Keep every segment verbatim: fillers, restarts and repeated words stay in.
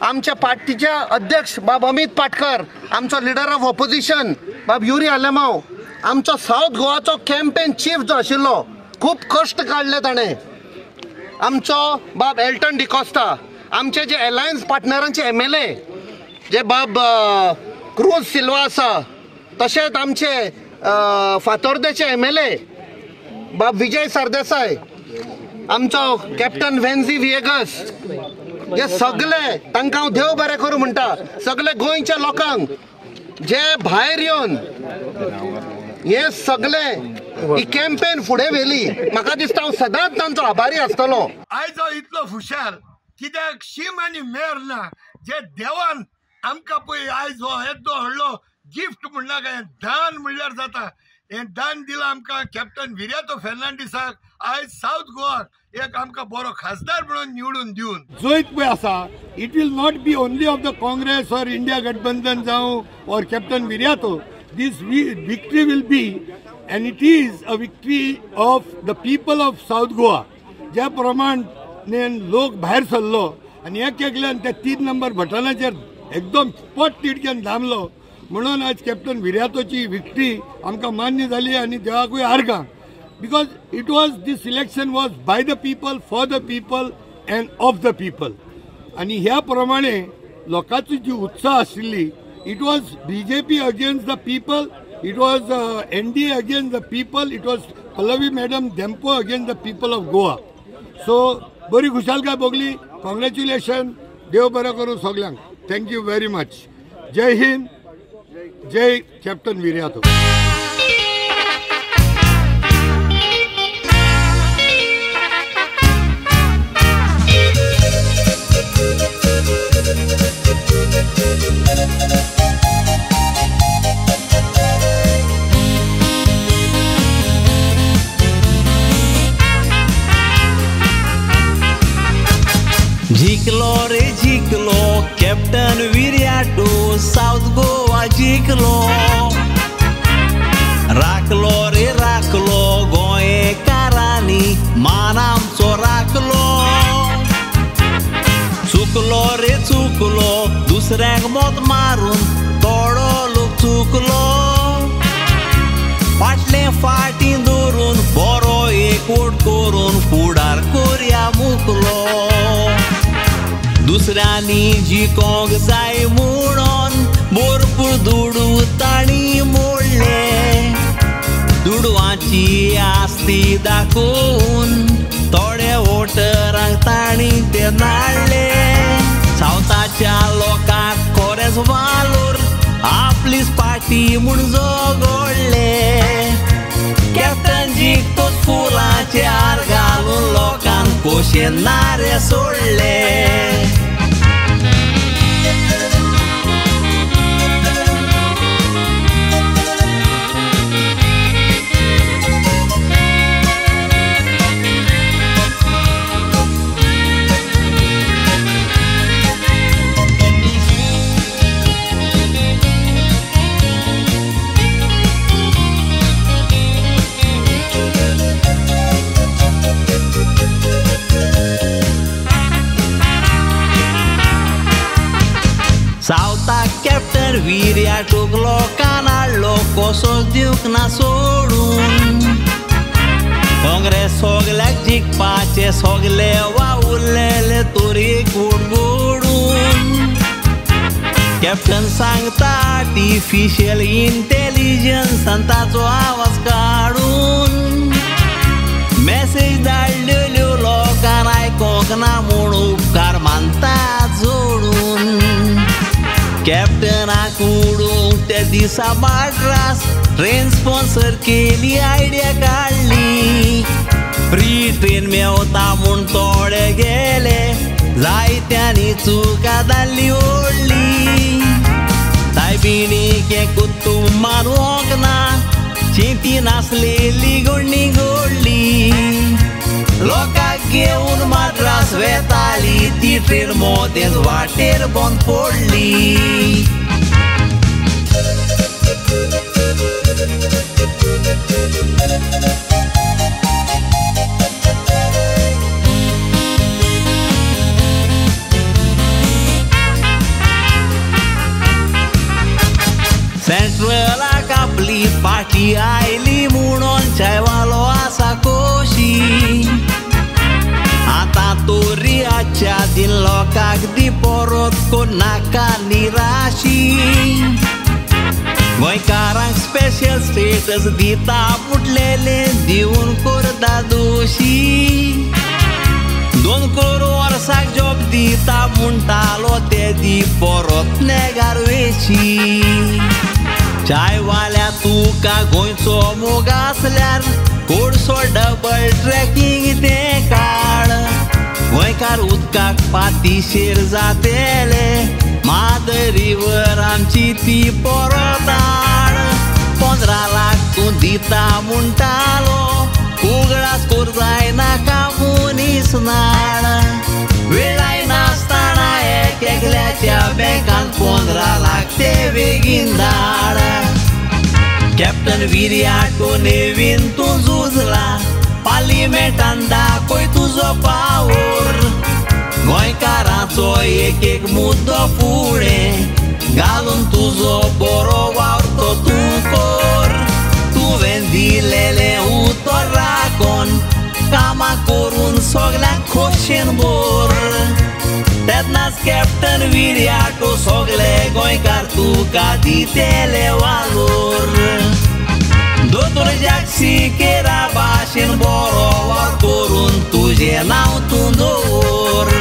आमच्या पार्टीचे अध्यक्ष बाब अमित पाटकर, आमचो लिडर ऑफ ऑपोजिशन बाब युरी आलेमाव, आमचो साऊथ गोवाचो कॅम्पेन चीफ जो आशिल्लो, खूब कश्ट काडले ताणें, आमचो बाब एल्टन डिकोस्टा, आमचे जे अलायन्स पार्टनरांचे एम एल ए जे बाब क्रूज सिल्वा आसा, तशेंच आमचे फातोर्डेचे एम एल ए बाब विजय सरदेसाय, आमचो कॅप्टन वेन्झी विएगस, हे सगळे तांकां हांव देव बरें करूं म्हणटा. सगळे गोंयच्या लोकांक जे भायर येवन हे सगळे ही कॅम्पेन फुडें व्हेली, म्हाका दिसता हांव सदांच तांचो आभारी आसतलो. आयज हांव इतलो हुशार कित्याक शीम आनी मेर ना, जे देवान आमकां पळय आयज हो येदो व्हडलो गिफ्ट म्हणला काय दान म्हणल्यार जाता. हे दान दिलां आमकां कॅप्टन विर्यातो फेर्नांडीसाक, आयज साऊथ गोवाक एक आमकां बरो खासदार म्हणून निवडून दिवन जो पळय आसा. It will not be only of the Congress or India गठबंधन जावं or captain Viriato. This victory will be and it is a victory of the people of south Goa. ज्या प्रमाणे लोक भायर सरलो आनी एक एकल्यान त्या तीन नंबर बटनाचेर एकदम पोट तिडक्यान दामलो, म्हणून आज कॅप्टन विर्यातोची विक्ट्री आमकां मान्य जाली आनी देवाकूय आर्गां. Because it was this election was by the people, for the people and of the people. आनी ह्या प्रमाणे लोकांची जी उत्साह आशिल्ली, it was B J P against the people, it was N D A against the people, it was Pallavi madam Dempo against the people of Goa. So बरी खुशालकाय भोगली. Congratulation. देव बरें करूं सगळ्यांक. Thank you very much. जय हिंद. जय कॅप्टन विर्यातो. जिंकलो रे जिंकलो कॅप्टन विर्यातो, साऊथ गोवा जिंकलो. राखलो रे राखलो गोंयकारांनी मान आमचो राखलो. चुकलो रे चुकलो दुसऱ्यांक मत मारून थोडो लोक चुकलो. फाटले फाटी दवरून बरो एकवट करून फुडार कोरया मुकलो. दुसऱ्यांनी जिकोंक जाय म्हणून भरपूर दुडू ताणी मोडले. दुडवांची आस्ती दाखोवन थोडे वोटरांक ताणी ते नाडले. सावथाच्या लोकांक खरेंच वालोर आपलीच पार्टी म्हूण जोगोडले. कॅप्टन जिखतोच फुलांचे हार घालून लोकांक कोशेनारे सोडले. सावथाक कॅप्टन विर्यातोक लोकांन हाडलो कसो दिवंक ना सोडून. काँग्रेस सगल्याक जिखपाचे सगले वावुरलेले तोरीक उडगोडून. कॅप्टन सांगता आर्टिफिशियल इंटेलिजन्सान ताचो आवाज काडून. मेसेज धाडलेल्यो लोकांक आयकोंक ना म्हूण उपकार मानता जोडून. कॅप्टनाक उडोवंक त्या दिसा माड्रास ट्रेन स्पॉन्सर केली, आयडिया काडली. फ्री ट्रेन मेवता म्हूण थोडे गेले, जायत्यांनी चुका जाल्ली ओडली. सायबिणीक हें कुतूब मारूंक ना, शेती नासलेली गोडणी गोडली. लोकांक घेवन माड्रास वेताली ती ट्रेन मोदेंच वाटेर बंद पडली. मावशी आयली म्हणून चायवालो आसा कोशी आता तोरी आजच्या दिन लोकांक दी परत कोण नाका निराशी गोंयकारांक स्पेशल स्टेटस दिता मुटलेले दिवन करता दोशी दोन करोड वर्साक जॉब दिता म्हणटालो ते दी परत नेगार वेशी चायवाल्या तुका गोंयचो मोग आसल्यार कोडसो डबल ट्रॅकिंग ते काड गोंयकार उदकाक पातीशेर जातेले मादरीवर आमची ती परत हाड पंदरा लाख तूं दिता म्हणटालो उगडास कोर जायनाका मनीस नाड वेळाय नासतना एक एकल्याच्या बँकान पंदरा लाख ते बेगीन धाड कॅप्टन विर्याटो नेवीन तूं झुजला पार्लिमेंटान दाखय तुजो पावर गोंयकारांचो एक एक मुद्दो फुडें घालून तुजो बरो वावरतो तूं कर तुवें दिलेलें उतर राखोन कामां करून सगल्यांक खोशेन भर तेन्नाच कॅप्टन विर्याटो सगळे गोंयकार तुका दितेले वालोर दोतोर जागसी केरा भाशेन बरो वावर करून तुजें नांव तूं दवर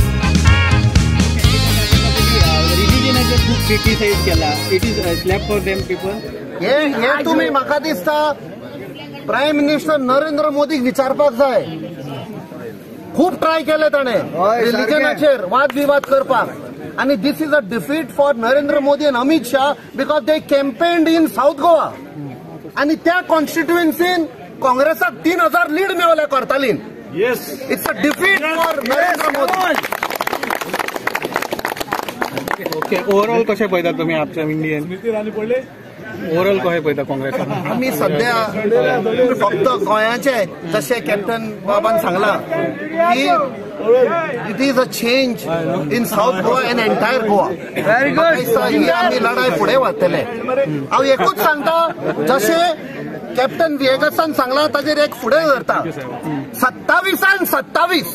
रिलीजनाचेर खूब क्रिटिसायज केला it is slap for them people हे हे तुम्ही म्हाका दिसता प्रायम मिनिस्टर नरेंद्र मोदीक विचारपाक जाय खूप ट्राय केले ताणे रिलीजनाचेर वाद विवाद करपाक आणि this is a defeat for Narendra Modi and Amit Shah because they campaigned in south Goa आणि त्या कॉन्स्टिट्युएन्सीन काँग्रेसाक तीन हजार लीड मेळवल्या कोर्तालीन Yes. It's a defeat for Narendra Modi okay overall कशें पळयता तुमी आमच्या इंडियन ओव्हरऑल कशें पळयता काँग्रेसान आम्ही सध्या फक्त गोंयाचे जसे कॅप्टन बाबान सांगला की it is a change in south Goa and entire Goa very good ही आम्ही लढाई पुढे व्हरतले हांव एकूच सांगता जसे कॅप्टन विएगसान सांगला ताजेर एक फुडें धरता सत्तावीसान सत्तावीस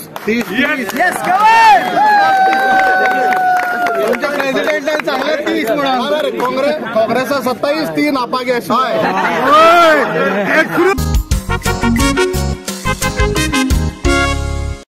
प्रेसिडेंटान सांगलें तीस म्हणून काँग्रेस काँग्रेसा सत्तावीस ती नापागे हय